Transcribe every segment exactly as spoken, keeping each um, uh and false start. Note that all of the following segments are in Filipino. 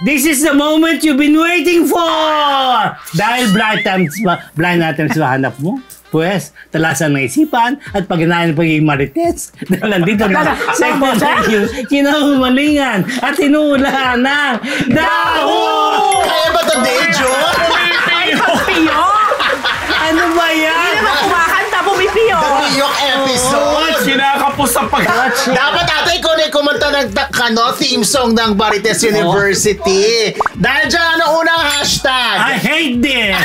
This is the moment you've been waiting for! Dahil blind items ba, blind items ba hanap mo? Pues, talasan ng isipan at pag-inahin ng pagiging marites. Dahil nandito na second review, kinahumalingan at hinuhula ng Daho! Kaya ba ito, Dejo? Ay, pagpiyo! Ano ba yan? Hindi naman kumakanta, pumipiyo! Piyok episode! Kinakapos sa pag... Dapat ate, ikaw na kumanta ng ano, theme song ng Marites University. Dahil dyan, ano unang hashtag? I hate this!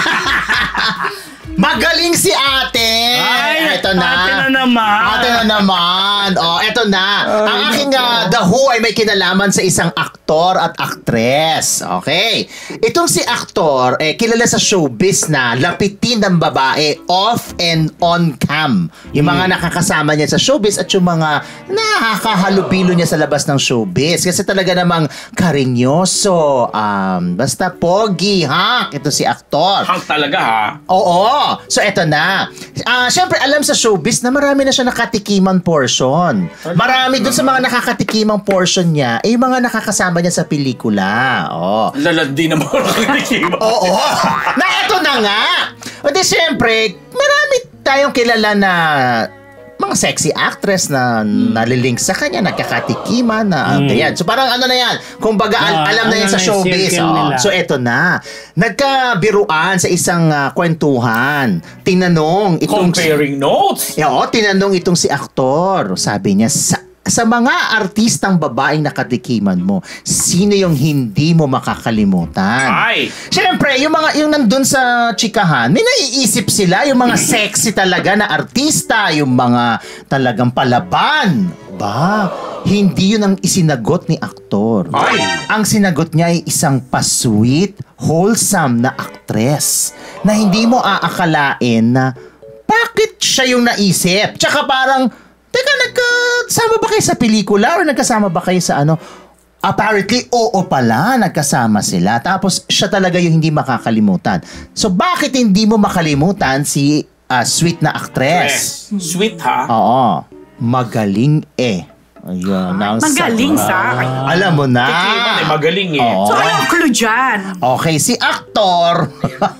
Magaling si ate! Ay, eto na. ate na naman. Ate na naman. Oh, eto na. Ang aking uh, The Who ay may kinalaman sa isang aktor at aktres. Okay. Itong si aktor, eh, kilala sa showbiz na lapitin ng babae off and on cam. Yung mga nakakasama niya sa showbiz at yung mga nakakahalubilo niya sa labas ng showbiz. Kasi talaga namang karinyoso. Um, basta pogi, ha? Ito si aktor. Hang talaga ha? Oo. So, eto na. Uh, Siyempre, alam sa showbiz na marami na siya nakatikiman portion. Marami dun sa mga nakakatikimang portion niya, eh, yung mga nakakasama niya sa pelikula. Oh. Lalandi na mga nakatikiman. Oo. Na eto na nga. O di, siyempre, marami tayong kilala na mga sexy actress na hmm. nalilink sa kanya, nagkakatikiman na hmm. ganyan. So parang ano na yan, kumbaga al- alam na yan sa showbiz. Oh. So eto na, nagkabiruan sa isang uh, kwentuhan. Tinanong itong... Comparing notes? Eh, oh, tinanong itong si aktor. Sabi niya, sa sa mga artistang babaeng nakatikiman mo, sino yung hindi mo makakalimutan? Ay! Siyempre, yung mga yung nandun sa chikahan, may naiisip sila, yung mga sexy talaga na artista, yung mga talagang palaban. Ba, hindi yun ang isinagot ni aktor. Ay! Ang sinagot niya ay isang pa-sweet, wholesome na aktres na hindi mo aakalain na bakit siya yung naisip. Tsaka parang, teka, nagkasama ba kayo sa pelikula or nagkasama ba kayo sa ano? Apparently, oo pala, nagkasama sila. Tapos, siya talaga yung hindi makakalimutan. So, bakit hindi mo makalimutan si uh, sweet na actress? Yes. Sweet ha? Oo. Magaling eh. Ayun, ah, magaling sa... Ah, alam mo na. Tikiman eh, magaling eh. Oo. So, anong clue dyan? Okay, si aktor...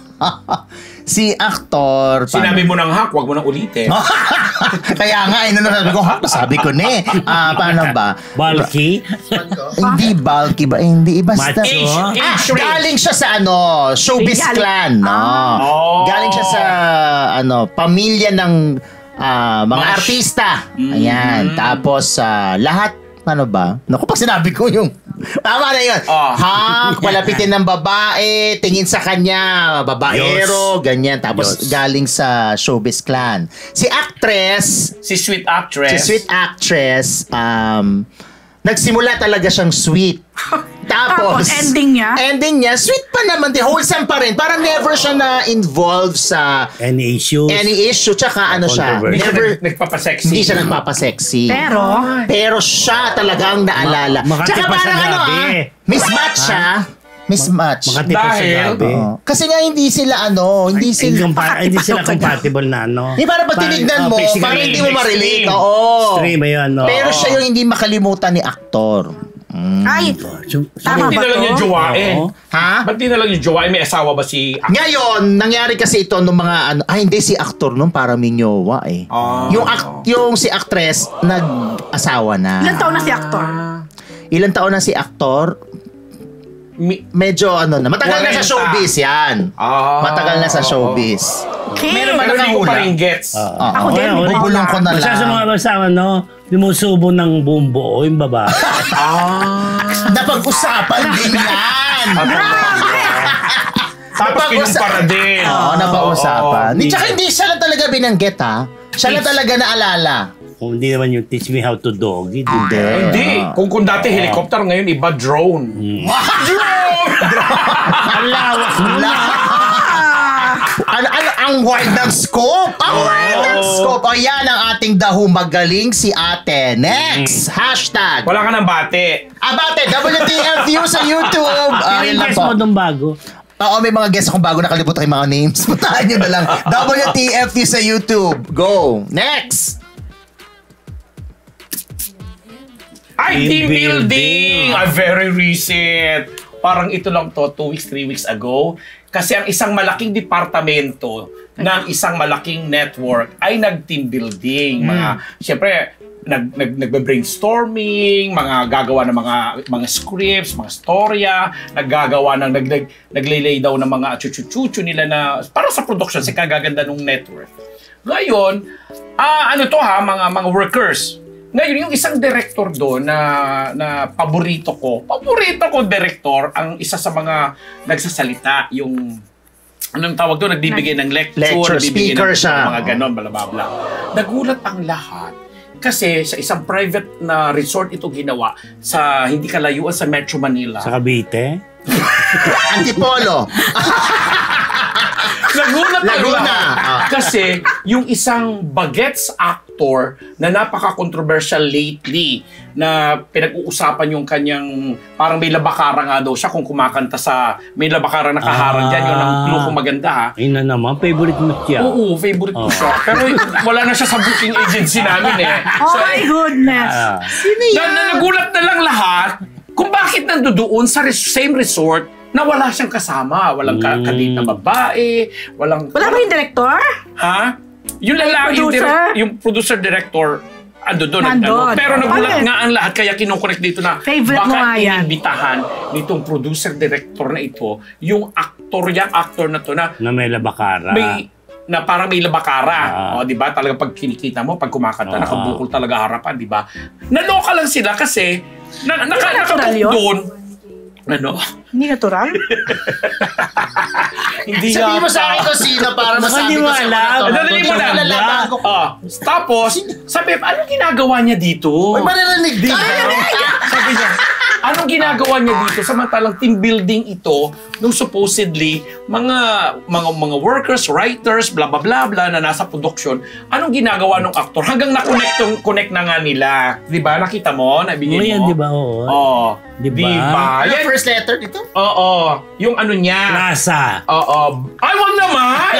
Si aktor... Sinabi mo ng hak, wag mo nang ulitin. Kaya nga, ino na sabi ko, hak, sabi ko ne. Ah, paano ba? Bulky? Hindi bulky ba? Hindi, basta... Macho? Ah, Age galing siya sa ano, showbiz Galing- clan. No? Oh. Galing siya sa ano, pamilya ng ah, mga Mash. artista. Ayan. Tapos, ah, lahat, ano ba? Naku, pag sinabi ko yung... Tama na yun. Oh. Hak, palapitin ng babae, tingin sa kanya, babaero, ganyan. Tapos Diyos. galing sa showbiz clan. Si actress, Si sweet actress. si sweet actress, um, nagsimula talaga siyang sweet. Tapos, Tapos, ending niya? Ending niya, sweet pa naman din. Wholesome pa rin. Parang never siya na-involve sa Any issues? any issue. Tsaka ano siya, Controversy. Hindi siya never, nag- nagpapasexy. hindi siya nagpapasexy. Pero, Pero siya talagang naalala. Ma- makati Tsaka pa sa parang ano gabi. ah, mismatch siya. Mismatch. Makati pa sa Dahil- gabi. Oo. Kasi nga hindi sila ano, hindi Hindi, sila... compa- hindi sila compatible na ano. Hindi, parang pag tinignan mo, physically parang hindi mo ma-relate. extreme. Oo. Extreme yun, no? Pero siya yung hindi makalimutan ni aktor. Mm. ay, So, tama Ba't di ba na lang to? yung jowain? Oo. Ha? Ba't di na lang yung jowain? May asawa ba si... Ngayon, nangyari kasi ito nung mga ano, ay hindi si aktor nung para minyowa eh. Ah. Yung ak- yung si actress nag-asawa na. Ilan taon na si aktor? Ilang taon na si aktor? Mi- Medyo ano na, matagal na sa forty. showbiz yan. Ah. Matagal na sa showbiz. Okay. Meron ba Pero hindi ko nakahula? pa rin gets. Oo. Ako din, Oo, wala. Bubulong ko na Basta sa mga lang. basta ano, lumusubo ng buong buo yung babae. Ah. Napag-usapan din yan. Tapos kinumpara din. Oo, napag-usapan. Oo, Hindi, hindi. tsaka hindi siya lang talaga binanggit ha. Siya lang talaga naalala. Kung hindi naman yung teach me how to doggy. Hindi. Hindi. Kung kung dati helicopter, ngayon iba drone. Drone! Ang lawak mo na. Ano, ano, ang wide ng scope! Ang wide ng scope! O yan ang ating dahu magaling si ate. Next! Hashtag! Wala ka ng bate. Abate, W T F U sa YouTube! Uh, yun lang Guess po. mo nung bago. Oo, may mga guests akong bago nakalimutan yung mga names. Puntahan nyo na lang. W T F U sa YouTube. Go! Next! Ay, Team team building! building. Ah, very recent. parang ito lang to, two weeks, three weeks ago. Kasi ang isang malaking departamento ng isang malaking network ay nag-team building. Mga, syempre, nag, nag, nagbe-brainstorming, mga gagawa ng mga mga scripts, mga storya, naggagawa ng, nag, nag, naglilay daw ng mga chuchu-chuchu nila na, para sa production, sa kagaganda ng network. Ngayon, ah, ano to ha, mga, mga workers. Ngayon, yung isang director doon na, na paborito ko, paborito ko director, ang isa sa mga nagsasalita, yung, anong tawag doon, nagbibigay ng lecture, Lecture, nagbibigay speaker ng, siya. mga ganon, bla bla bla. Nagulat ang lahat. Kasi sa isang private na resort ito ginawa sa hindi kalayuan sa Metro Manila. Sa Cavite? Antipolo. Nagulat ang Laguna. lahat. Ah. Kasi yung isang bagets actor na napaka-controversial lately na pinag-uusapan yung kanyang parang may labakara nga daw siya kung kumakanta sa may labakara na kaharang Ah. dyan. Yun ang clue kung maganda ha. Ayun na naman, favorite mo siya. Oo, favorite ko Oh. siya. Pero wala na siya sa booking agency namin eh. Oh my goodness. Ah. na, na, nagulat na lang lahat kung bakit nandoon sa res- same resort na wala siyang kasama. Walang ka- Mm. kadate na babae, walang... Wala ba yung director? Ha? Yung lalaki, yung, Producer? direct- yung producer-director, ando doon. Nandun. Ano, pero nagulat Bakit? nga ang lahat, kaya kinoconnect dito na Favorite mo nga baka yan. inibitahan nitong producer-director na ito, yung actor, yung actor na to na Na may labakara. may na parang may labakara. Ah. O, di ba? Talaga pag kinikita mo, pag kumakanta, Ah. nakabukol talaga harapan, di ba? Naloka lang sila kasi na, naka, Hindi natural nakabook yun? doon. Ano? Hindi natural? Hindi Sabihin mo yata. sa akin kung sino para Baka masabi di ko mo sa alam. mga to. Dadali mo na. Lalaban ko. Ah, tapos, sabi, anong ginagawa niya dito? Uy, maririnig ka. Sabi niya, anong ginagawa niya dito? Samantalang team building ito, nung supposedly, mga mga mga workers, writers, bla bla bla bla na nasa production, anong ginagawa ng actor? Hanggang na-connect yung- connect na nga nila. Di ba? Nakita mo? Nabigay Oo, mo? yan, di ba? Oo. Oo. Di ba? Di ba? Ano Yan- first letter dito? Oo. Yung ano niya. Plaza. Oo. Ay, wag naman!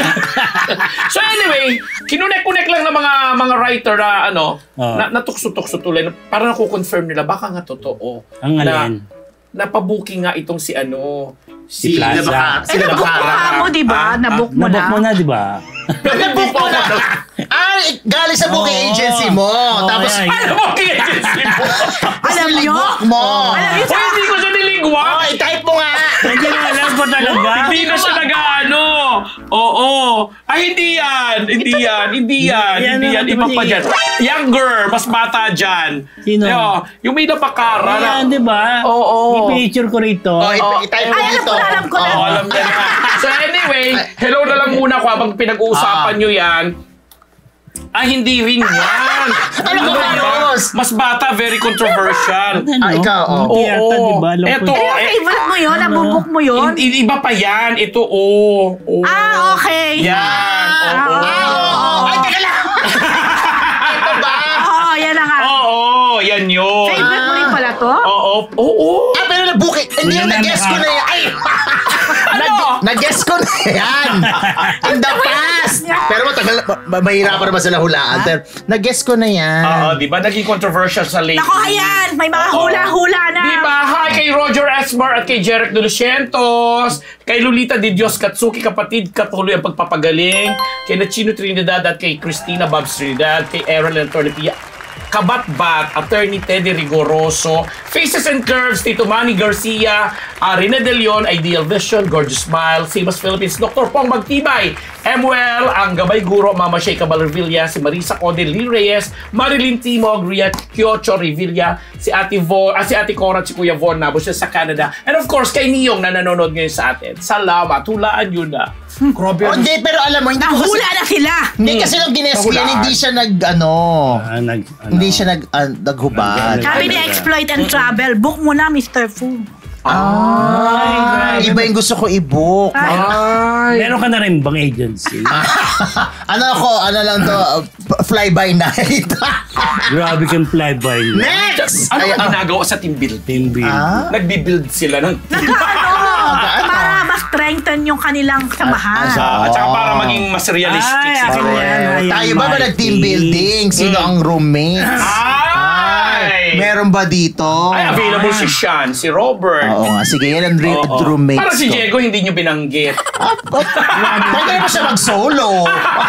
So anyway, kinunek-kunek lang ng mga mga writer na ano, Oo. na natukso-tukso tuloy. Para nakukonfirm nila, baka nga totoo. Ang na, alin? napabuking nga itong si ano, Si Plaza. Labakara. Eh, nabook mo nga mo, di ba? Ah, Nabook mo Nabok na. mo na, di ba? Nabook mo na. Ay, galing sa booking Oo. agency mo. Oo, Tapos, yan. Ano booking agency mo? Alam nyo? nilibok mo. Alam nyo Hoy, hindi ko siya niligwa! Oh, i-type mo nga. Hindi mo alam po talaga. Hindi na siya nag-ano. Oo. Ay, hindi yan. Hindi yan. Hindi yan. Yan Hindi ang yan. ano Iba pa si- dyan. Younger. Mas bata dyan. Sino? Yo, yung may napakara. na- Ayan, di ba? Oo. I-picture ko rito. Oh, Oh, i- i-type mo ay, alam dito. ko na, alam ko na. Oo, Oh. alam niya na. So anyway, hello na lang muna ko habang pinag-uusapan Ah. nyo yan. Ah, hindi rin yan. Ano ka, ba? Carlos? Mas bata, very controversial. Ano? Ah, ikaw, oh. Hindi yata, di ba? Alam ko Eto, yun. Yung eh, favorite mo yun? Nabubook mo yun? i- iba pa yan. Ito, oh. oh. Ah, okay. Yan. Oo. Ah, oo. okay. Oh, ay, teka lang. Ito ba? Oo, yan na nga. Oo, yan yun. Favorite mo rin pala to? Oo, oo. Ah, pero na-booking. Hindi Yan yung ang nag-guess ko naka- na yan. Ay! Ano? Nag-guess ko na yan. In the past. Pero matagal, ma- mahirapan naman sila hulaan. Pero nag-guess ko na yan. Oo, di ba? Naging controversial sa late. Nako, ayan! May mga Oo. hula-hula na. Di ba? Hi kay Roger Esmar at kay Jeric De Lucientos, kay Lolita Di Dios Katsuki, kapatid, katuloy ang pagpapagaling, kay Nachino Trinidad at kay Christina Babs Trinidad, kay Errol Antonio Pia, Kabatbat, Attorney Teddy Rigoroso, Faces and Curves, Tito Manny Garcia, uh, Rina De Leon, Ideal Vision, Gorgeous Smile, Famous Philippines, Doctor Pong Magtibay, Emuel, ang Gabay Guro, Mama Shea Cabalrevilla, si Marisa Code Lee Reyes, Marilyn Timog, Ria Kyocho Revilla, si Ate Vo, ah, si Ate Cora at si Kuya Von Nabo siya sa Canada. And of course, kay Niyong na nanonood ngayon sa atin. Salamat, hulaan yun na. Grabe. Oh, hindi, pero alam mo, hindi ko kasi, Nahula na sila. hindi kasi nung gines ko yan, Nahulaan. hindi siya nag, ano, Ah, nag, ano. hindi siya nag, ah, naghubad. Sabi ni Exploit and Travel, book mo na, Mister Fu. Ay, iba yung gusto ko i-book. Ay. Meron ka na rin bang agency? Ano ako, ano lang to, uh, fly by night. Grabe kang fly-by na. Next! Ano Ay, ang ah, ginagawa sa team building? Team build. ah? Nagbi-build sila ng Nagkaano, para mas strengthen yung kanilang samahan. Ah, Ah, at saka para maging mas realistic. Ay, si akin Troy. yan. Ayan, Tayo ba ba Mikey. nag-team building? Sino ang roommates? Ay! Meron ba dito? Ay, available si Sean, si Robert. Oo nga, sige, yan ang re- Oo. roommates Para si ko. Diego, hindi nyo binanggit. Pwede naman siya mag-solo.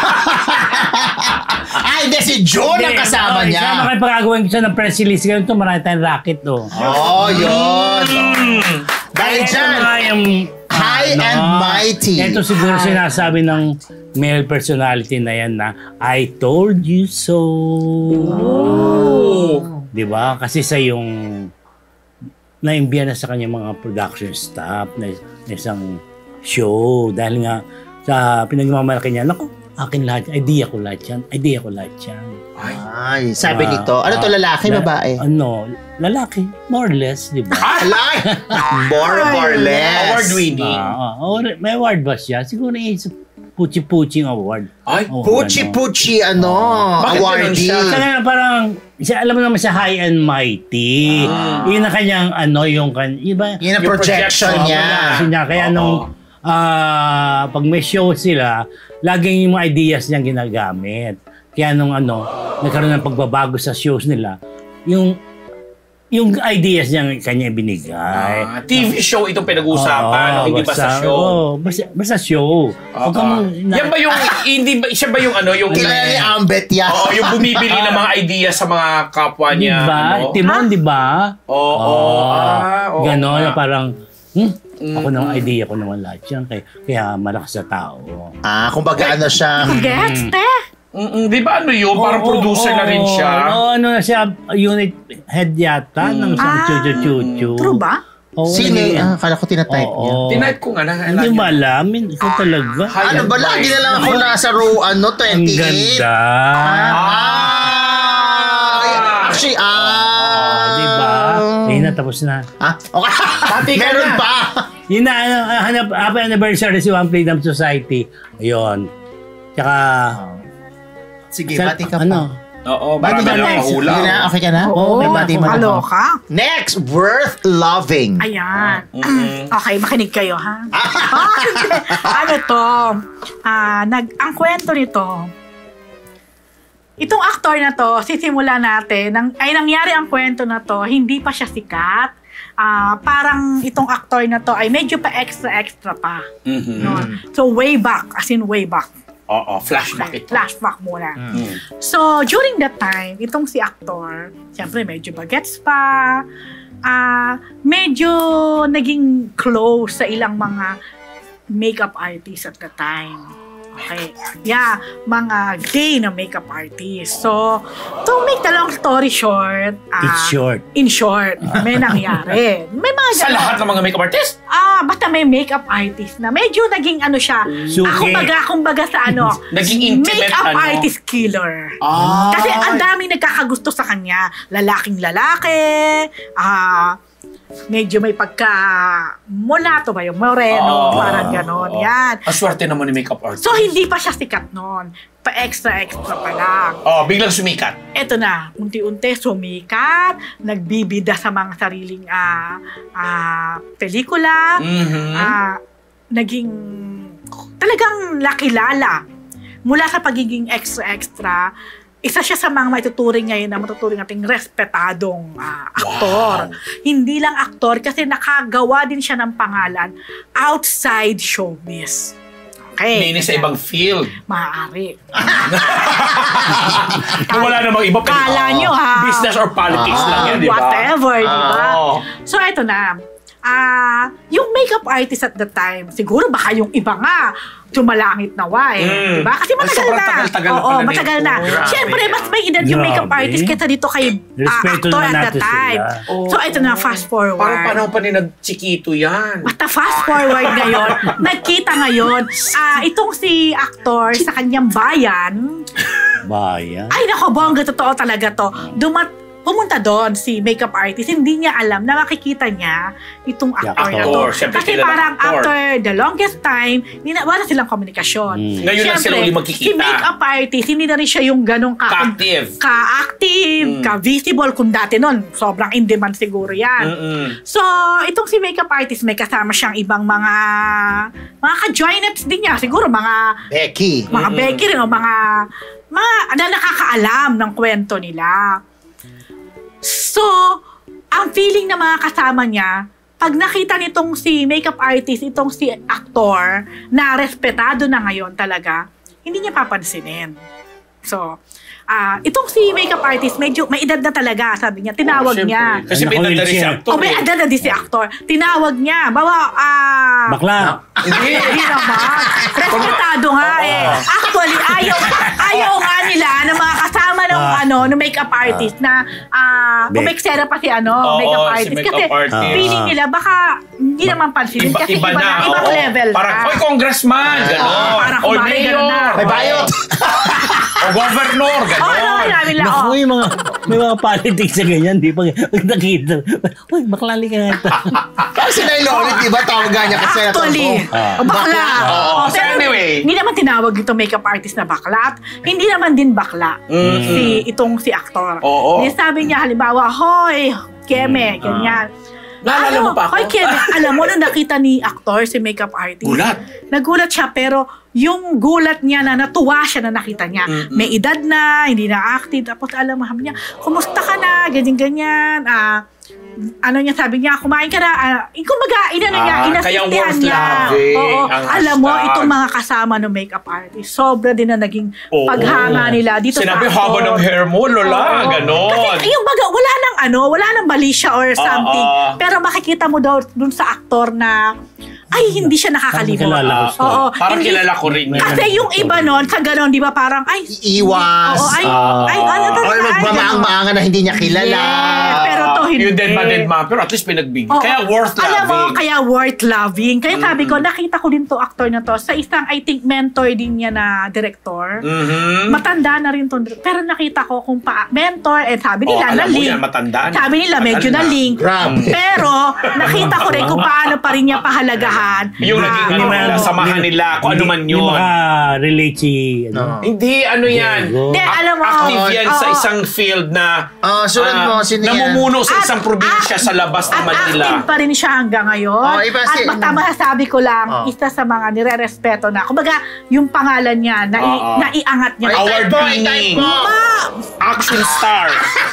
Ay, hindi, si June ang kasama niya. Sama kayo pagkagawin ko siya ng press release. Ganito, marami tayong racket, oh. Oh, yun. Dahil Ito dyan, nga yung, high ano, and mighty. Ito siguro sinasabi ng male personality na yan na, I told you so. Oh. Di ba? Kasi sa yung naimbiyan na sa kanya mga production staff na, na isang show. Dahil nga sa pinagmamalaki niya, naku, akin lahat, idea ko lahat yan, idea ko lahat yan. Ay, sabi Ah, nito, ano to, ah, lalaki, na- babae? Ano, lalaki, more or less, di ba? Alay! More or less. Award winning. Ah, ah, or- may award ba siya? Siguro is Puchi-Puching award. Ay, Oo, Puchi-puchi, ano, Bakit ganun awardee. siya? Kaya nga parang, siya, alam mo naman siya high and mighty. Yun ang kanyang, ano, yung, kan- iba, Yun ang Yung projection projection niya. kasi niya. Kaya Oo. nung, ah, pag may show sila, laging yung mga ideas niyang ginagamit. Kaya nung ano, nagkaroon ng pagbabago sa shows nila, yung, yung ideas niya kanya binigay. Ah, T V show itong pinag-uusapan, Oo, hindi ba sa basta- show? oo, basta, basta show. Huwag kang Ah, na- yan ba yung, hindi ba, siya ba yung ano, yung... Kilala ni Ambet yan. Oo, yung bumibili ng mga idea sa mga kapwa Di niya. ba? Ano? Timon, di ba? Oo, oo. Ah, oo Ganon nga. na parang, hmm, ako naman idea ko naman lahat yan. Kaya, kaya malakas sa tao. Ah, kumbaga ano siya. Gets, te? Mm-mm, di ba ano yun? Parang Oo, producer oo, na rin siya. Oo, ano na siya, unit head yata ng isang Ah, chuchu-chuchu. True ba? Oo, Sino? hindi- Ah, kala ko tinatype Oo. niya. Tinipe ko nga. Na, Hindi mo alam. Ikaw talaga. High Ano and ba, lagi na lang ako Ako- nasa row, ano, Ang twenty-eight. ganda. Ah! Actually, ah! Oh, di ba? Ayun na, tapos na. Ah, okay. Pati ka Meron na. pa. Yun na, ano, ah, hanap, happy anniversary si One Freedom Society. Ayun. Tsaka, Sige, sa- bati ka pa. ano, Oo, Bati marami ka na next. nakahula. Sige na, okay ka na? Oo, may bati mo na. kaloka. Next, worth loving. Ayan. Mm-mm. Okay, makinig kayo, ha? Ah, hindi. Ano to? Ah, nag, ang kwento nito, itong aktor na to, sisimula natin, nang, ay nangyari ang kwento na to, hindi pa siya sikat. Ah, parang itong aktor na to ay medyo pa extra-extra pa. Mhm. No? So, way back, as in way back. Oo, flashback ito. Flashback muna. Mm. So, during that time, itong si actor, siyempre medyo bagets pa, ah medyo naging close sa ilang mga makeup artists at the time. Okay. Yeah, mga gay na makeup artists. So, to make the long story short, ah, it's short. in short, may nangyari. May mga Sa ganon. lahat ng mga makeup artist? Ah, basta may makeup artist na medyo naging ano siya, Suki. ah, kumbaga, kumbaga sa ano, Naging intimate, makeup ano? artist killer. Ah. Kasi ang daming nagkakagusto sa kanya. Lalaking lalaki, ah, medyo may pagka mulato ba yung moreno, Oo, parang ganon. oo. Yan. Ang swerte naman ni makeup artist. So, hindi pa siya sikat noon. Pa-extra-extra pa lang. Oh, biglang sumikat. Eto na, unti-unti sumikat, nagbibida sa mga sariling ah ah, pelikula, Mhm. ah, naging talagang nakilala. Mula sa pagiging extra-extra, isa siya sa mga maituturing ngayon na matuturing nating respetadong ah, aktor. Hindi lang aktor kasi nakagawa din siya ng pangalan outside showbiz. Okay. Meaning sa ibang field. Maaari. Kung wala namang iba, pwede- Kala nyo, ha? Business or politics Ah, lang yan, di ba? Whatever, di ba? Oo. So, eto na. Ah, yung makeup artist at the time, siguro baka yung iba nga, sumalangit na wa eh. Mm. Di ba? Kasi Ay, matagal sobrang na. tagal-tagal na Oo, pala matagal nito. na. Grabe. Siyempre, mas may edad yung makeup Grabe. artist kaysa dito kay ah, Respeto actor naman at the natin time. sila. So, eto na, fast forward. Parang panahon pa ni nag-chikito yan. Basta fast forward ngayon, nagkita ngayon, ah, itong si actor sa kanyang bayan, Bayan. ay nako, bongga, totoo talaga to. Dumat pumunta doon si makeup artist, hindi niya alam na makikita niya itong Si actor na to. actor, syempre Kasi kilala parang actor. after the longest time, hindi na, wala silang komunikasyon. Mm. Ngayon lang sila uli magkikita. Si makeup artist, hindi na rin siya yung ganong ka- Ka-active. ka-active, Mm. ka-visible kung dati nun. Sobrang in-demand siguro yan. Mm-mm. So, itong si makeup artist, may kasama siyang ibang mga mga ka-joinettes din niya. Siguro mga Becky. mga Mm-mm. Becky rin o mga mga na nakakaalam ng kwento nila. So, ang feeling ng mga kasama niya, pag nakita nitong si makeup artist, itong si aktor, na respetado na ngayon talaga, hindi niya papansinin. So, ah itong si makeup artist, medyo may edad na talaga, sabi niya. Tinawag Siyempre. niya. Kasi may edad na rin si actor. O may eh. edad na din si aktor. Tinawag niya. Bawa, ah... Bakla. Hindi. Hindi naman. Respetado nga eh. Actually, ayaw, ayaw nga nila ng mga kasama ng Ah. ano, ng makeup artist na ah Be- kumeksera pa si ano, Oo, makeup si artist. makeup Kasi artist. feeling Ah. nila baka hindi naman pansinin Iba, kasi iba, na. ibang oo. level Parang, na. oy, congressman, gano'n. Oo, parang O kumari, ganun na. mayor. May bayot. O governor, Oo, oh, ano gano'n. namin lang. Naku, Oh. yung mga, may mga politics na ganyan, di ba? Pag nakita, uy, baklali ka nga ito. Kasi na ilolit, di ba? Tawagan niya kasi Actually, Ah. oh, bakla. Oo. Oh, So pero anyway. hindi naman tinawag itong makeup artist na bakla at hindi naman din bakla si itong si aktor. Oo. Hindi sabi niya halimbawa, hoy, Keme, ganyan. Naalala mo pa ako? Hoy, Keme, alam mo nung nakita ni aktor si makeup artist. Gulat. Nagulat siya pero yung gulat niya na natuwa siya na nakita niya. May edad na, hindi na active. Tapos alam mo, sabi niya, kumusta ka na? Ganyan-ganyan. Ah, ano niya, sabi niya, kumain ka na. Ah, kumbaga, inano niya, Ah, kaya inasintihan worth niya. loving Oo, ang alam mo, hashtag. itong mga kasama ng makeup artist, sobra din na naging Oo. paghanga nila dito Sinabi, sa haba ng hair mo, lola, Oo. gano'n. Kasi yung baga, wala nang ano, wala nang mali siya or something. Oo. Pero makikita mo daw dun sa aktor na, ay, hindi siya nakakalimot. Parang kilala ko siya. Oo. Parang hindi- kilala ko rin yun. Kasi yung iba nun, sa ganon, di ba, parang, ay, Iwas. oo, ay, Ah. ay, ano O talaga, ay, magmamaang-maanga na hindi niya kilala. Yes, pero to hindi. Yung dead man, dead man. Pero at least pinagbigay. Oo. Kaya worth Alam mo, loving. kaya worth loving. Kaya sabi ko, nakita ko din to actor na to sa isang, I think, mentor din niya na director. Mhm. Matanda na rin to. Pero nakita ko kung pa, mentor, eh sabi Oh, nila, alam na mo link. yan, matanda na. Sabi nila, medyo Tagal na na. link. Grabe. Pero, nakita ko rin kung paano pa rin niya pahalagahan. Yung na- naging Hindi ano man- nila, samahan nila, kung ano man Hindi yun. maka-relate si, ano. Oo. Hindi, ano yan. Diego. Hindi, alam mo. Active yan sa oo. isang field na Ah, sunod mo, sino yan? namumuno sa At- isang probinsya at- sa labas ng At Manila. active pa rin siya hanggang ngayon. Oh, iba at si- basta masasabi ko lang, Oh. isa sa mga nire-respeto na. Kumbaga, yung pangalan niya, na Oo. naiangat niya. Ay, Award type mo, winning. type mo. Action star.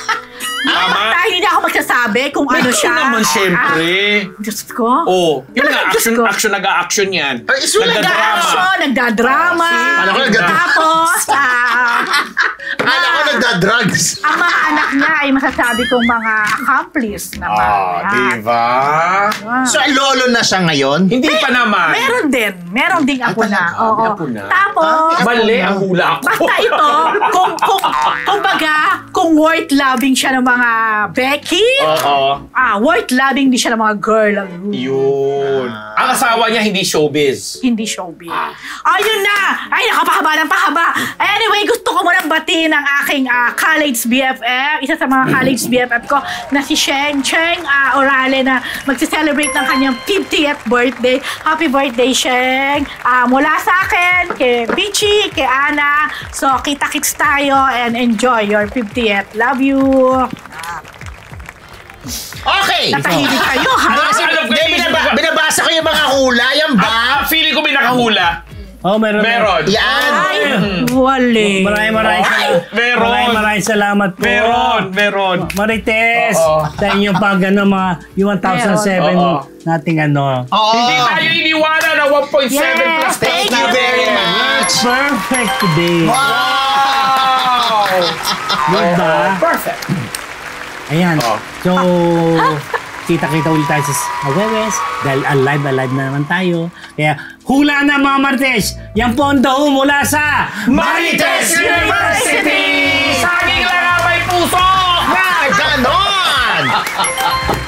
Tama? Basta hindi na ako magsasabi kung ano Ikaw siya. naman, syempre. Ah, Diyos ko. Oh, yun Talaga, nga, Diyos action, ko. action, nag-a-action yan. Ay, iso Nag-action, nagdadrama. Oh, see? Alam ko, nagdadra- Tapos, ah, Kala ko nagda-drugs. ang mga anak niya ay masasabi kong mga accomplice naman. Ah, Yan. diba? Ah. So, lolo na siya ngayon? Hindi pa naman. Meron din. Meron ding apo na. talaga? Oo. May apo na? Tapos, Ah, Mali ang hula ako. basta ito, kung, kung, kung baga, kung worth loving siya ng mga Becky, Oo. ah, worth loving din siya ng mga girl. Yun. Ang asawa niya hindi showbiz. Hindi showbiz. Ayun na! Ay, nakapahaba ng pahaba. Anyway, gusto ko munang batiin ang aking ah, college B F F. Isa sa mga college B F F ko na si Sheng Cheng ah, Orale na magse-celebrate ng kanyang fiftieth birthday. Happy birthday, Sheng! Ah, mula sa akin, kay Pichi, kay Ana. So, kita-kits tayo and enjoy your fiftieth. Love you! Okay! Natahimik kayo, ha? Ano kasi, Alam ko hindi, yung binaba, isip ko. binabasa ko yung mga hula, yan ba? Ah, feeling ko may nakahula. Oh, meron. Meron. Yan! Ay, wali. Maraming maraming Ay, salamat. meron. Maraming maraming salamat po. Meron, meron. Marites, Oo. sa inyong pag ano, mga yung one thousand seven Oo. nating ano. Oo! Hindi tayo iniwala na one point seven Yes, plus Thank you very much! Perfect today. Wow! Diba? Perfect. Ayan. Oh. So, kita-kita ulit tayo sa Webes dahil alive, alive na naman tayo. Kaya, hula na mga Martes! Yan po ang daho mula sa Marites University! Saging lang ang may puso! Na ganon!